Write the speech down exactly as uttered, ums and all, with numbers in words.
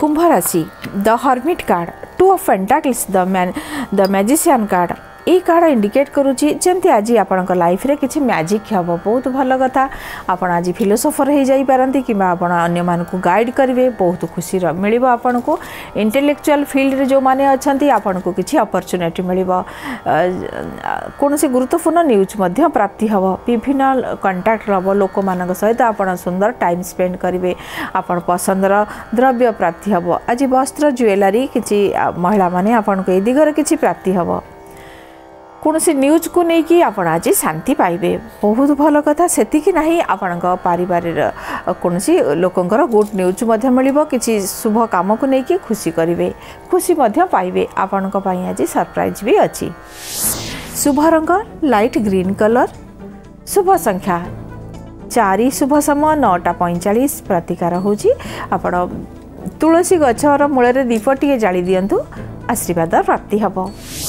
कुंभ राशि the hermit card two of pentacles the man the magician card ये card indicate करुच्ची जमती आज आपण लाइफ रे किसी मैजिक हम बहुत भल कथा आपण आज फिलोसोफर हो जापारती कि अन्य मानक गाइड करेंगे बहुत खुशी मिल आपन को इंटेलेक्चुअल फील्ड रे जो माने अच्छी आपन को किसी अपॉर्चुनिटी मिल कौन से गुरुत्वपूर्ण न्यूज मध्य प्राप्ति हम विभिन्न कंटाक्ट हम लोक मान सहित आप सुंदर टाइम स्पेंड करेंगे आपण पसंदर द्रव्य प्राप्ति हम आज वस्त्र ज्वेलरी किसी महिला माने आपन को ए दिगरे किसी प्राप्ति हम कौन से न्यूज को लेकिन आप आज शांति पाइबे बहुत भल कथा सेतिकी नहीं आपण पारिवारिक कौन सी लोकंकर गुड न्यूज मिल किसी शुभ काम को लेकिन खुशी करेंगे खुशी पाइबे आपण आज सरप्राइज भी अच्छी शुभ रंग लाइट ग्रीन कलर शुभ संख्या चारि शुभ समय नौटा पैंचाश प्रतिकार होची आपण तुलसी गछर मूल दीप टे जाली दिंतु आशीर्वाद प्राप्ति हम।